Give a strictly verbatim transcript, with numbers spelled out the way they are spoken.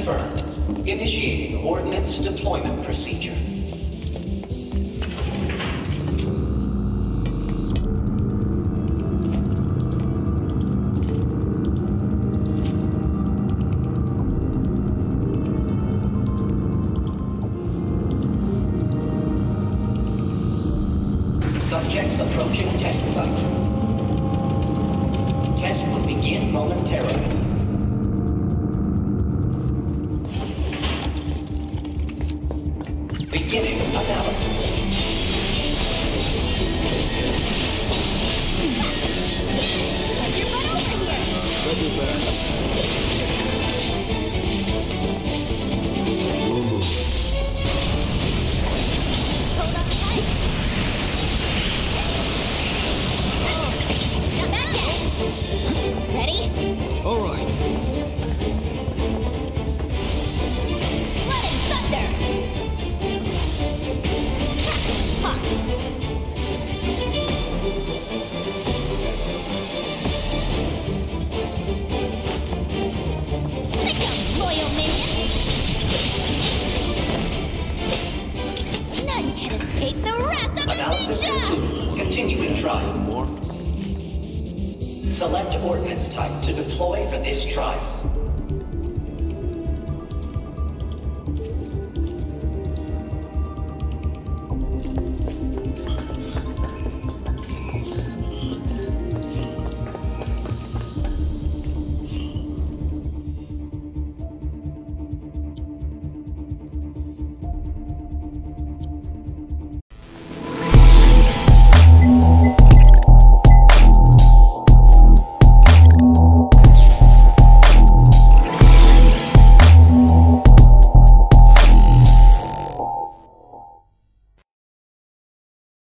confirmed. Initiating ordnance deployment procedure. Subjects approaching test site. Test will begin momentarily. Beginning analysis. You run over here! Let's do that. Hold on tight! Not that yet! Ready? All right. Blood and thunder! Ha! Sick 'em, loyal minions! None can escape the wrath of the Analysis ninja! concluded. Continuing trial. More? Select ordnance type to deploy for this trial.